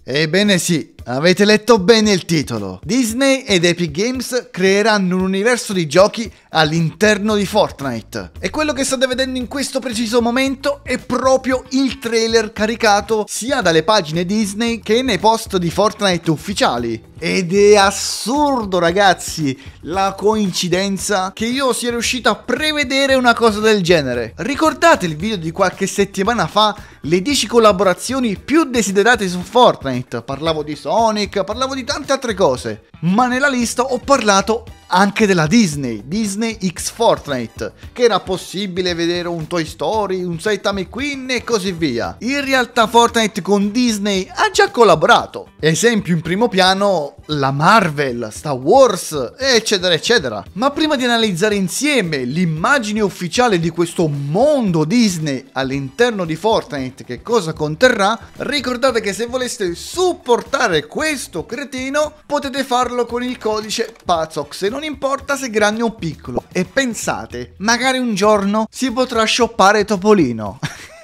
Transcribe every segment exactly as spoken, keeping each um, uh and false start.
Ebbene sì, avete letto bene il titolo. Disney ed Epic Games creeranno un universo di giochi all'interno di Fortnite. E quello che state vedendo in questo preciso momento è proprio il trailer caricato sia dalle pagine Disney che nei post di Fortnite ufficiali. Ed è assurdo, ragazzi, la coincidenza che io sia riuscito a prevedere una cosa del genere. Ricordate il video di qualche settimana fa? Le dieci collaborazioni più desiderate su Fortnite. Parlavo di Sonic, parlavo di tante altre cose. Ma nella lista ho parlato anche della Disney, Disney X Fortnite, che era possibile vedere un Toy Story, un Saitama McQueen e così via. In realtà Fortnite con Disney ha già collaborato. Esempio in primo piano la Marvel, Star Wars, eccetera eccetera. Ma prima di analizzare insieme l'immagine ufficiale di questo mondo Disney all'interno di Fortnite, che cosa conterrà, ricordate che se voleste supportare questo cretino potete farlo con il codice Pazox, e non importa se grande o piccolo. E pensate, magari un giorno si potrà shoppare Topolino.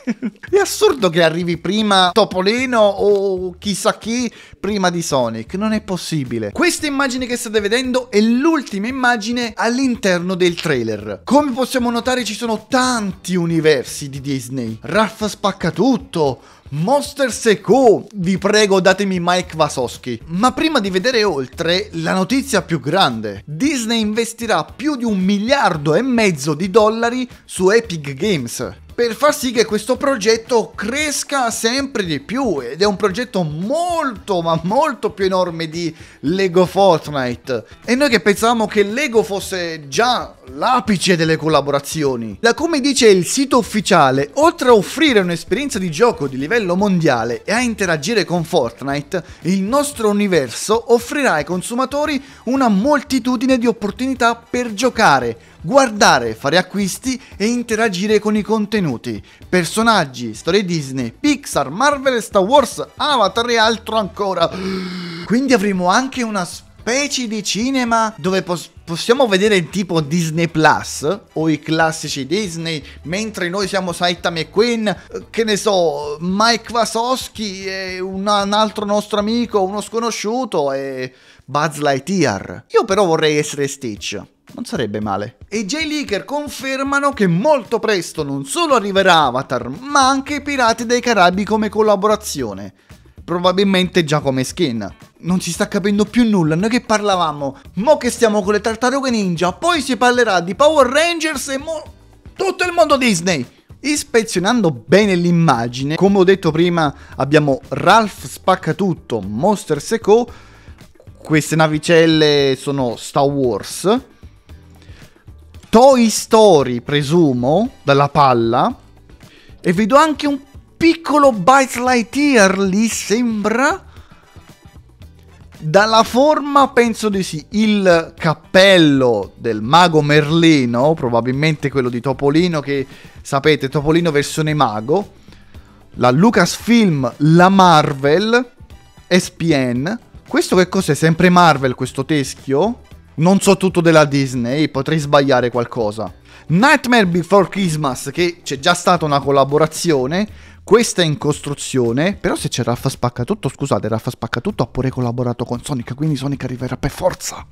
È assurdo che arrivi prima Topolino o chissà chi prima di Sonic, non è possibile. Questa immagine che state vedendo è l'ultima immagine all'interno del trailer. Come possiamo notare ci sono tanti universi di Disney. Ralph Spaccatutto, Monsters and Co. Vi prego, datemi Mike Wazowski. Ma prima di vedere oltre, la notizia più grande: Disney investirà più di un miliardo e mezzo di dollari su Epic Games per far sì che questo progetto cresca sempre di più, ed è un progetto molto ma molto più enorme di Lego Fortnite. E noi che pensavamo che Lego fosse già l'apice delle collaborazioni. Da come dice il sito ufficiale, oltre a offrire un'esperienza di gioco di livello mondiale e a interagire con Fortnite, il nostro universo offrirà ai consumatori una moltitudine di opportunità per giocare, guardare, fare acquisti e interagire con i contenuti, personaggi, storie Disney, Pixar, Marvel, Star Wars, Avatar e altro ancora. Quindi avremo anche una specie di cinema dove pos- possiamo vedere tipo Disney Plus o i classici Disney, mentre noi siamo Saitama McQueen, che ne so, Mike Wazowski e un, un altro nostro amico, uno sconosciuto, e Buzz Lightyear. Io però vorrei essere Stitch. Non sarebbe male. E i J-Leaker confermano che molto presto non solo arriverà Avatar, ma anche i Pirati dei Caraibi come collaborazione. Probabilmente già come skin. Non si sta capendo più nulla. Noi che parlavamo, mo che stiamo con le Tartarughe Ninja, poi si parlerà di Power Rangers e mo tutto il mondo Disney. Ispezionando bene l'immagine, come ho detto prima, abbiamo Ralph Spaccatutto, Monsters and Co. Queste navicelle sono Star Wars. Toy Story, presumo, dalla palla. E vedo anche un piccolo Buzz Lightyear lì, sembra. Dalla forma penso di sì. Il cappello del mago Merlino, probabilmente quello di Topolino, che sapete, Topolino versione mago. La Lucasfilm, la Marvel, S P N. Questo che cos'è? Sempre Marvel questo teschio? Non so tutto della Disney, potrei sbagliare qualcosa. Nightmare Before Christmas, che c'è già stata una collaborazione. Questa è in costruzione. Però se c'è Ralph Spaccatutto, scusate, Ralph Spaccatutto ha pure collaborato con Sonic, quindi Sonic arriverà per forza.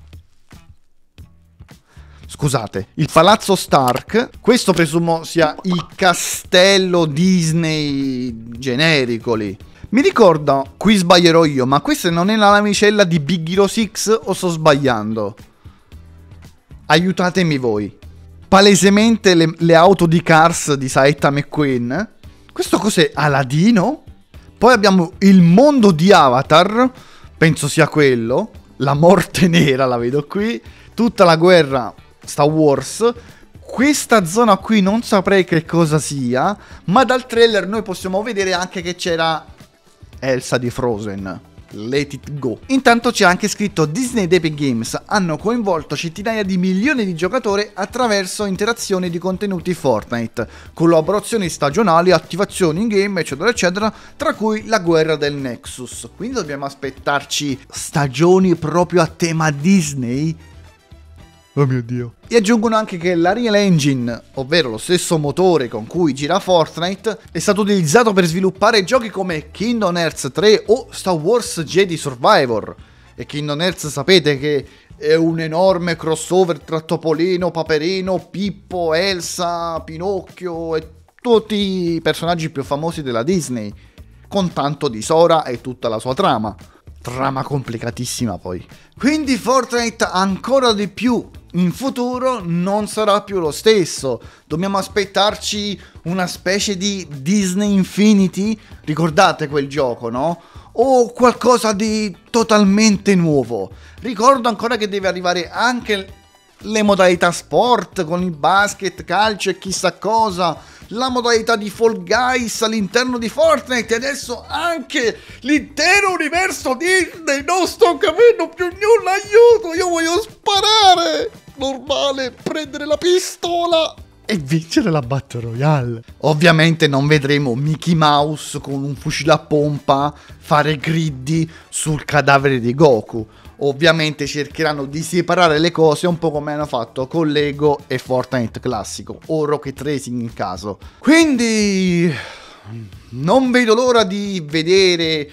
Scusate, il Palazzo Stark. Questo presumo sia il castello Disney generico lì. Mi ricorda, qui sbaglierò io, ma questa non è la navicella di Big Hero sei o sto sbagliando? Aiutatemi voi. Palesemente le, le auto di Cars di Saitama McQueen. Questo cos'è? Aladino? Poi abbiamo il mondo di Avatar, penso sia quello. La morte nera la vedo qui. Tutta la guerra Star Wars. Questa zona qui non saprei che cosa sia, ma dal trailer noi possiamo vedere anche che c'era Elsa di Frozen. Let it go. Intanto c'è anche scritto: Disney ed Epic Games hanno coinvolto centinaia di milioni di giocatori attraverso interazioni di contenuti Fortnite, collaborazioni stagionali, attivazioni in game, eccetera eccetera, tra cui la guerra del Nexus. Quindi dobbiamo aspettarci stagioni proprio a tema Disney? Oh mio Dio. E aggiungono anche che l'Unreal Engine, ovvero lo stesso motore con cui gira Fortnite, è stato utilizzato per sviluppare giochi come Kingdom Hearts tre o Star Wars Jedi Survivor. E Kingdom Hearts sapete che è un enorme crossover tra Topolino, Paperino, Pippo, Elsa, Pinocchio e tutti i personaggi più famosi della Disney, con tanto di Sora e tutta la sua trama. Trama complicatissima poi. Quindi Fortnite ancora di più in futuro non sarà più lo stesso. Dobbiamo aspettarci una specie di Disney Infinity. Ricordate quel gioco, no? O qualcosa di totalmente nuovo. Ricordo ancora che deve arrivare anche le modalità sport con il basket, calcio e chissà cosa, la modalità di Fall Guys all'interno di Fortnite e adesso anche l'intero universo Disney. Non sto capendo più nulla, aiuto, io voglio sparare, normale, prendere la pistola e vincere la Battle Royale. Ovviamente non vedremo Mickey Mouse con un fucile a pompa fare griddy sul cadavere di Goku. Ovviamente cercheranno di separare le cose un po' come hanno fatto con Lego e Fortnite classico o Rocket Racing in caso. Quindi non vedo l'ora di vedere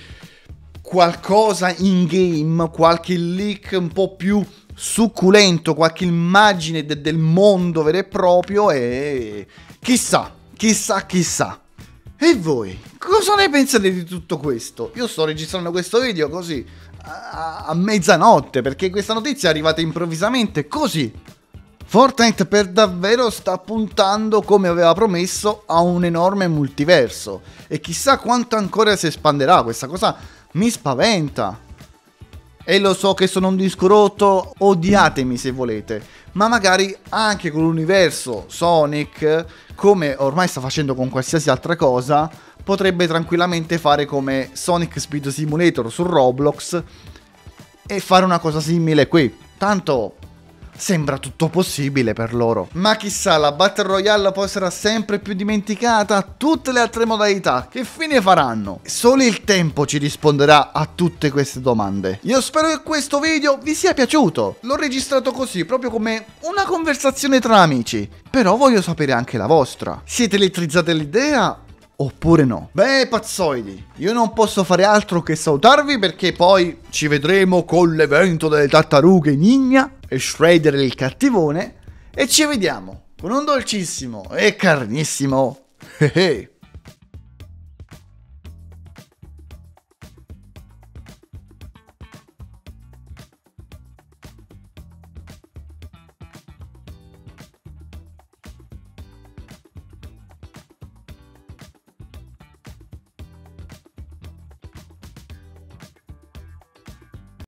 qualcosa in game, qualche leak un po' più succulento, qualche immagine de- del mondo vero e proprio e chissà, chissà, chissà. E voi, cosa ne pensate di tutto questo? Io sto registrando questo video così a, a mezzanotte perché questa notizia è arrivata improvvisamente così. Fortnite per davvero sta puntando, come aveva promesso, a un enorme multiverso e chissà quanto ancora si espanderà. Questa cosa mi spaventa. E lo so che sono un disco rotto, odiatemi se volete, ma magari anche con l'universo Sonic, come ormai sta facendo con qualsiasi altra cosa, potrebbe tranquillamente fare come Sonic Speed Simulator su Roblox e fare una cosa simile qui. Tanto sembra tutto possibile per loro. Ma chissà, la Battle Royale poi sarà sempre più dimenticata. Tutte le altre modalità che fine faranno? Solo il tempo ci risponderà a tutte queste domande. Io spero che questo video vi sia piaciuto. L'ho registrato così, proprio come una conversazione tra amici. Però voglio sapere anche la vostra. Siete elettrizzati all'idea? Oppure no? Beh, pazzoidi, io non posso fare altro che salutarvi perché poi ci vedremo con l'evento delle tartarughe ninja e Shredder il cattivone e ci vediamo con un dolcissimo e carnissimo hehe